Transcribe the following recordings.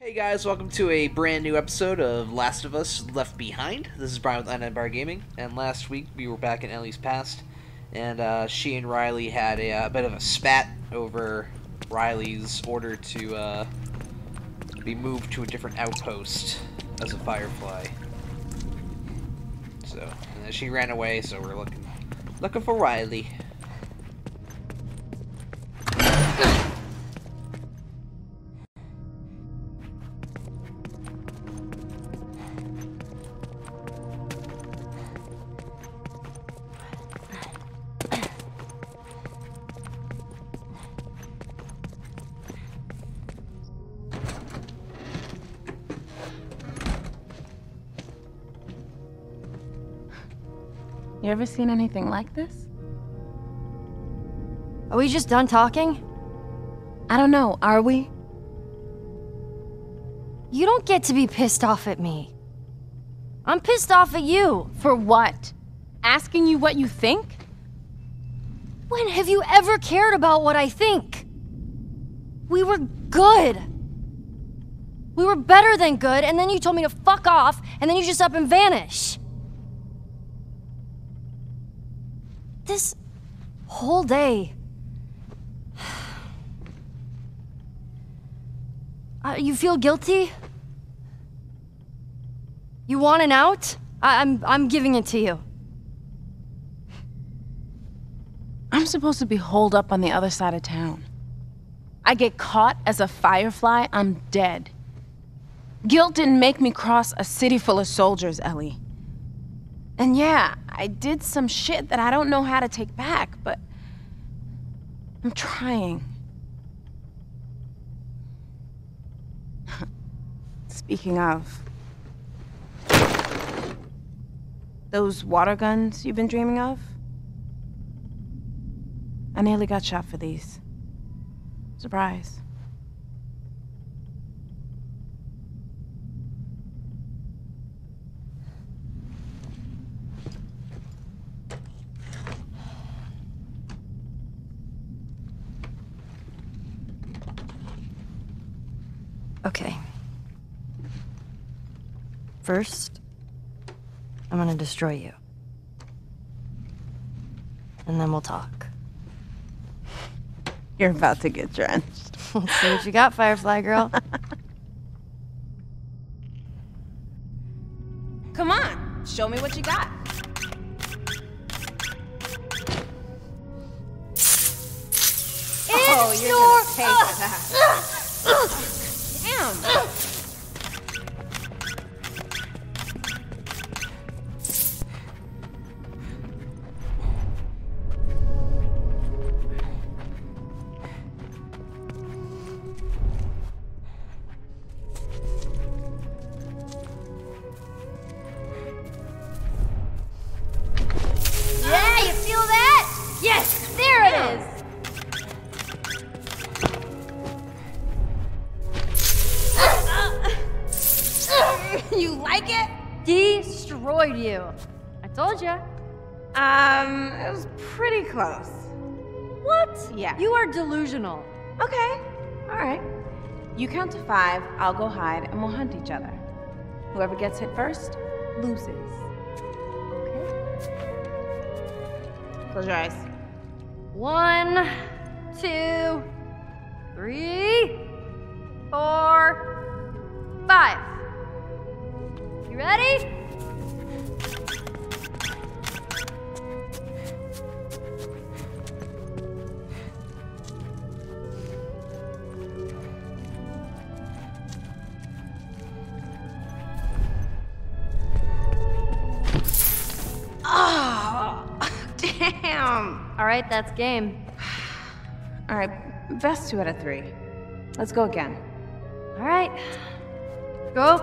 Hey guys, welcome to a brand new episode of Last of Us Left Behind. This is Brian with Undead Empire Gaming, and last week we were back in Ellie's past, and she and Riley had a bit of a spat over Riley's order to be moved to a different outpost as a Firefly. So, and then she ran away, so we're looking for Riley. You ever seen anything like this? Are we just done talking? I don't know, are we? You don't get to be pissed off at me. I'm pissed off at you. For what? Asking you what you think? When have you ever cared about what I think? We were good. We were better than good, and then you told me to fuck off, and then you just up and vanish. This whole day... you feel guilty? You want an out? I'm giving it to you. I'm supposed to be holed up on the other side of town. I get caught as a Firefly, I'm dead. Guilt didn't make me cross a city full of soldiers, Ellie. And yeah, I did some shit that I don't know how to take back, but I'm trying. Speaking of, those water guns you've been dreaming of? I nearly got shot for these. Surprise. Okay. First, I'm gonna destroy you. And then we'll talk. You're about to get drenched. Let's see what you got, Firefly girl. Come on, show me what you got. Oh, you're gonna pay for that. Damn. Yeah, you feel that? Yes, there it is. You like it? Destroyed you. I told you. It was pretty close. What? Yeah. You are delusional. Okay, all right. You count to 5, I'll go hide, and we'll hunt each other. Whoever gets hit first, loses. Okay. Close your eyes. 1, 2, 3, 4, 5. You ready? Oh, damn. All right, that's game. All right, best 2 out of 3. Let's go again. All right. Go.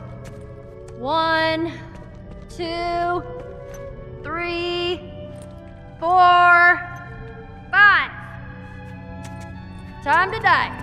1, 2, 3, 4, 5. Time to die.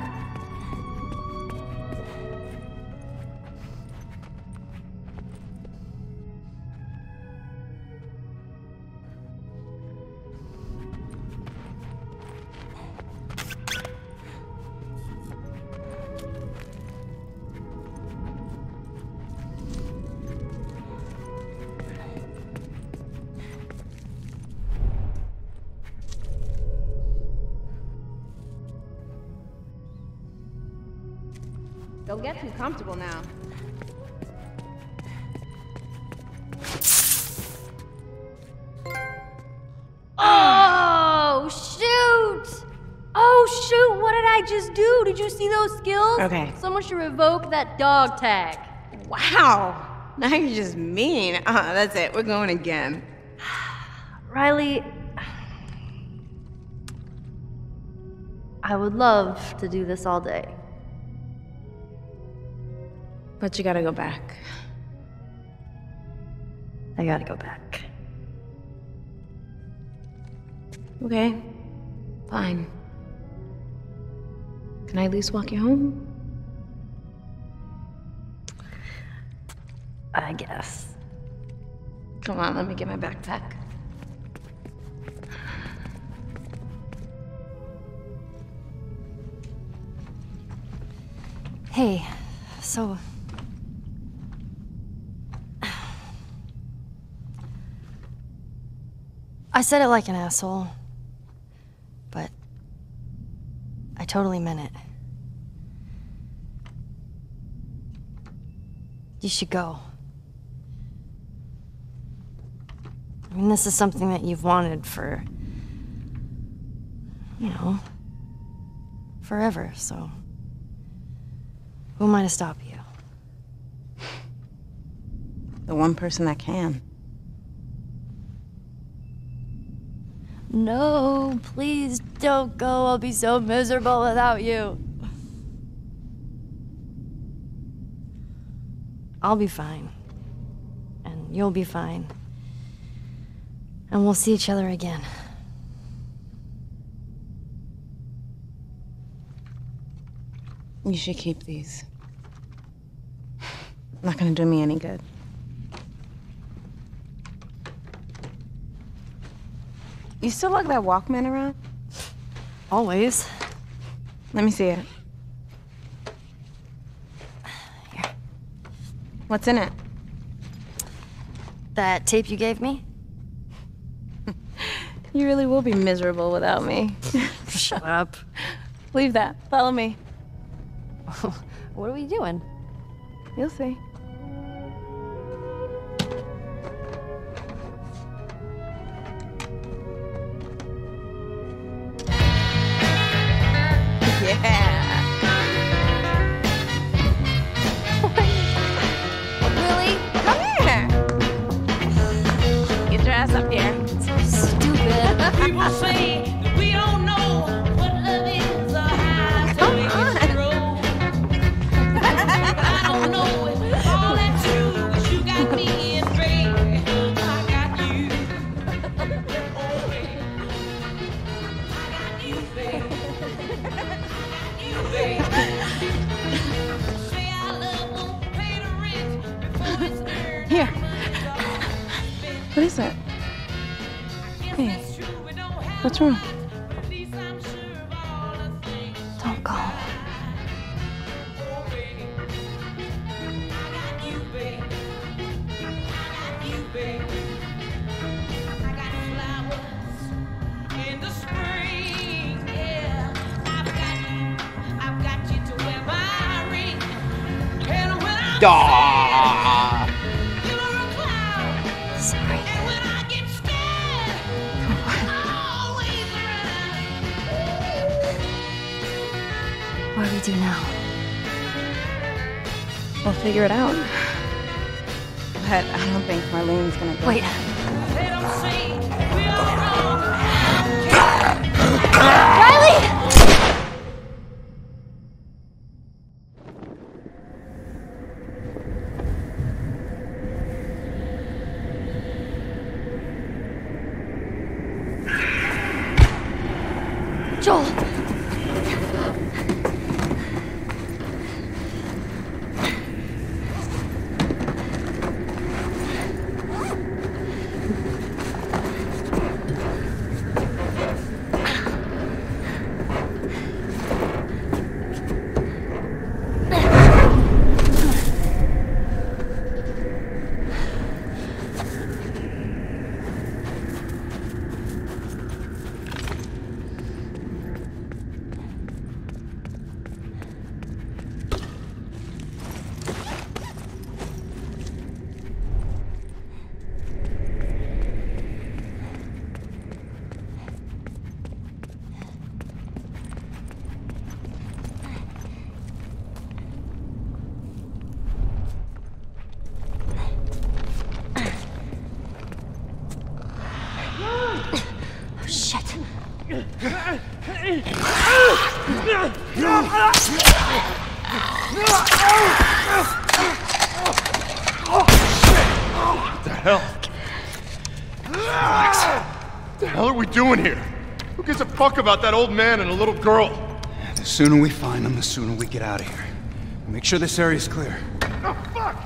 Don't get too comfortable now. Oh, shoot! Oh, shoot! What did I just do? Did you see those skills? Okay. Someone should revoke that dog tag. Wow! Now you're just mean. That's it. We're going again. Riley, I would love to do this all day. But you gotta go back. I gotta go back. Okay. Fine. Can I at least walk you home? I guess. Come on, let me get my backpack. Hey, so... I said it like an asshole, but I totally meant it. You should go. I mean, this is something that you've wanted for, you know, forever, so who am I to stop you? The one person that can. No, please don't go. I'll be so miserable without you. I'll be fine. And you'll be fine. And we'll see each other again. You should keep these. Not gonna do me any good. You still lug that Walkman around? Always. Let me see it. Here. What's in it? That tape you gave me? You really will be miserable without me. Shut up. Leave that. Follow me. What are we doing? You'll see. Yeah. Really? Come here. Get your ass up here. Stupid. People say that we don't know what love is or how to Come make on. it grow. I don't know if all that's true, 'cause you got me and baby, I got you. Oh, baby. I got you, baby. Say our love won't pay the rent before it's earned. Here. What is that? Hey, That's true, we don't have what's wrong? at least I'm sure of all the things. Don't go. Oh, baby. I got you, baby. I got you, baby. I got flowers in the spring, yeah. I've got you to wear my ring. And when I'm Daw. sad, you're a cloud. Sorry. And when I get scared, always around. What do we do now? We'll figure it out. But I don't think Marlene's gonna go. Wait. They don't say we're all wrong. Riley! Joel! What the hell? Relax. What the hell are we doing here? Who gives a fuck about that old man and a little girl? The sooner we find them, the sooner we get out of here. Make sure this area's clear. Oh, fuck!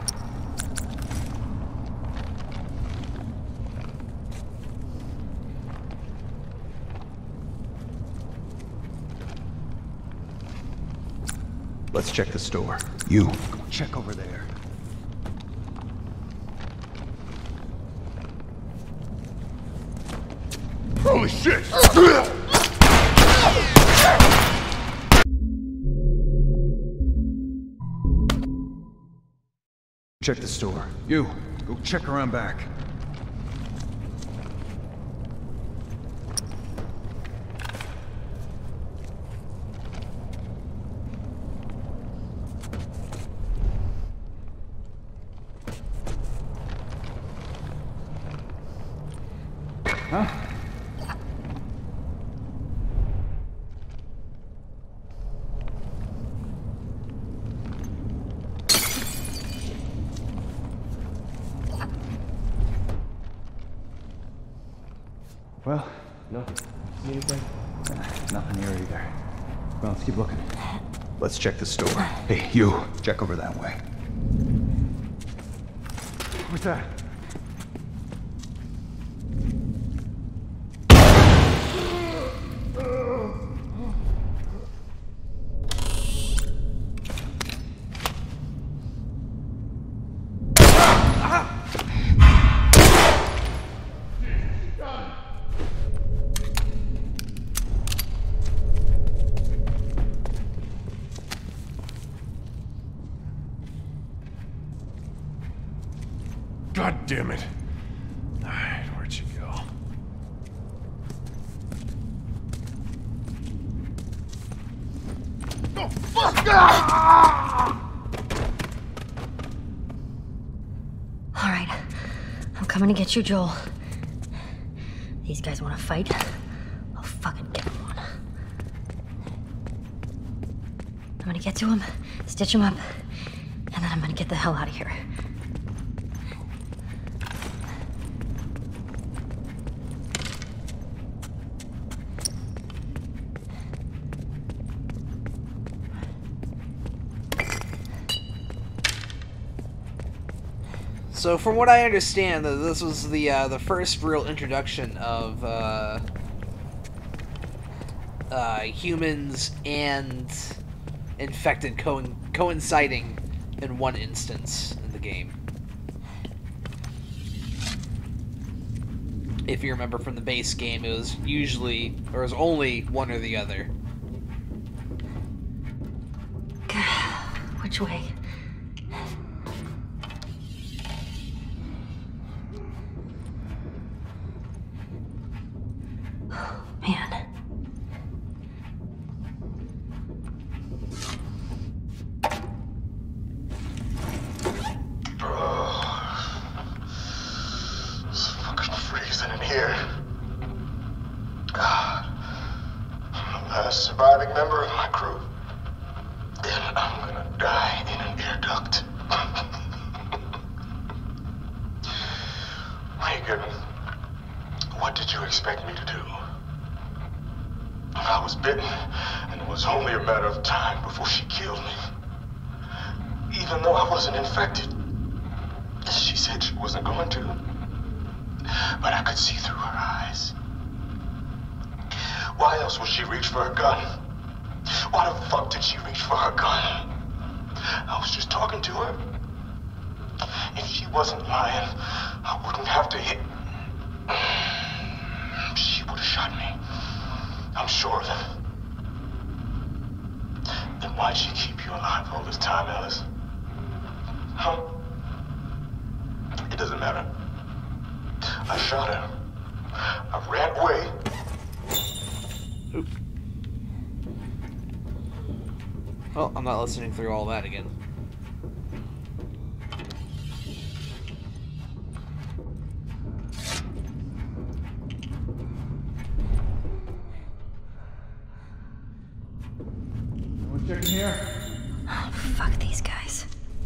Let's check the store. You, go check over there. Holy shit! Check the store. You, go check around back. Huh? Well, Nothing. See anything? nothing here either. Well, let's keep looking. Let's check the store. Hey, you, check over that way. What's that? God damn it. Alright, where'd you go? Oh, fuck! All right, I'm coming to get you, Joel. These guys want to fight? I'll fucking get them one. I'm gonna get to him, stitch him up, and then I'm gonna get the hell out of here. So, from what I understand, this was the first real introduction of humans and infected coinciding in one instance in the game. If you remember from the base game, it was usually, or it was only one or the other. Which way? Man. It's fucking freezing in here. I'm the last surviving member of my crew. Then I'm gonna die in an air duct. Reagan, what did you expect me to do? I was bitten, and it was only a matter of time before she killed me. Even though I wasn't infected. She said she wasn't going to. But I could see through her eyes. Why else would she reach for her gun? Why the fuck did she reach for her gun? I was just talking to her. If she wasn't lying, I wouldn't have to hit. She would have shot me. I'm sure of it. Then why'd she keep you alive all this time, Alice? Huh? It doesn't matter. I shot her. I ran away. Oop. Well, I'm not listening through all that again. Check in here. Oh, fuck these guys.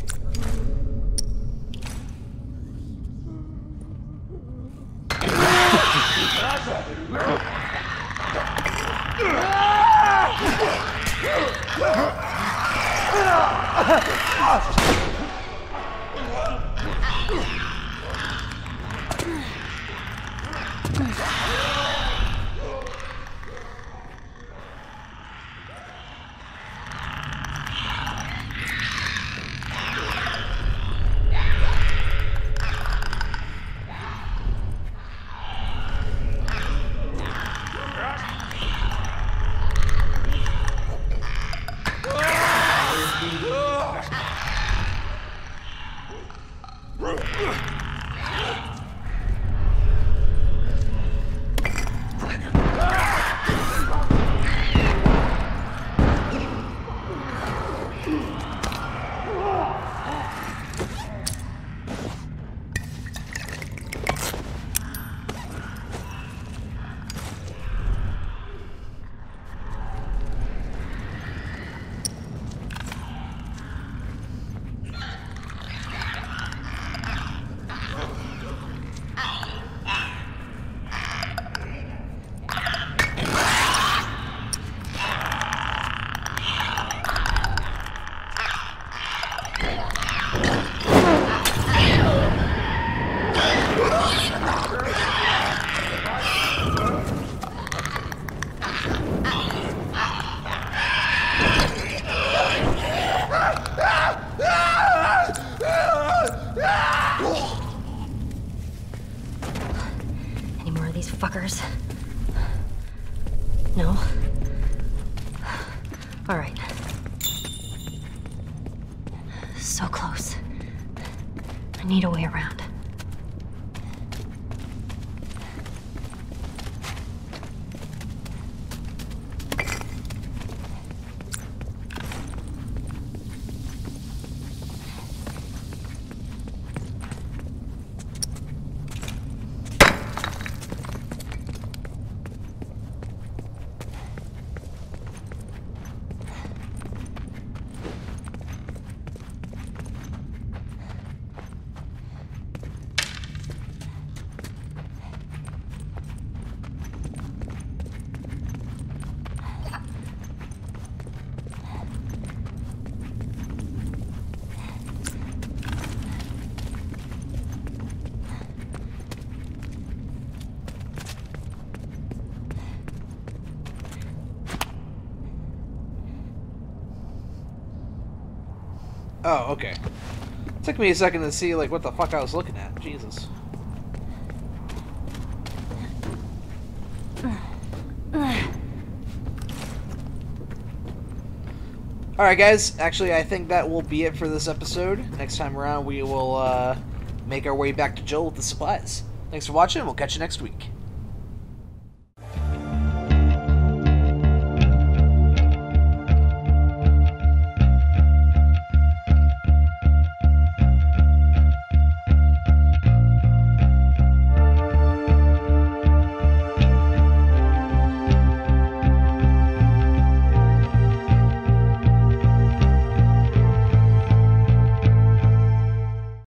Any more of these fuckers? No? All right. So close. I need a way around. Oh, okay. Took me a second to see, like, what the fuck I was looking at. Jesus. Alright, guys. Actually, I think that will be it for this episode. Next time around, we will make our way back to Joel with the supplies. Thanks for watching, and we'll catch you next week.